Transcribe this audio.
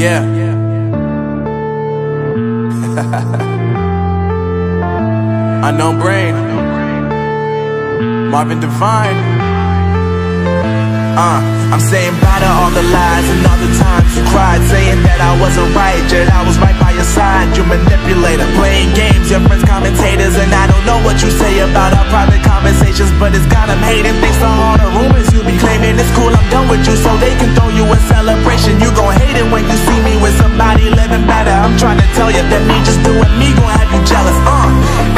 Yeah. Unknown Brain, Marvin Divine. I'm saying bye to all the lies and all the times you cried, saying that I wasn't right, yet I was right by your side. You manipulator, playing games, your friends commentators, and I don't know what you say about our private conversations, but it's got them hating. Thanks to all the rumors you be claiming. It's cool, I'm done with you, so they can throw you a celebration. You gon' hate it when you see me with somebody living better. I'm trying to tell you that me just doing me gon' have you jealous.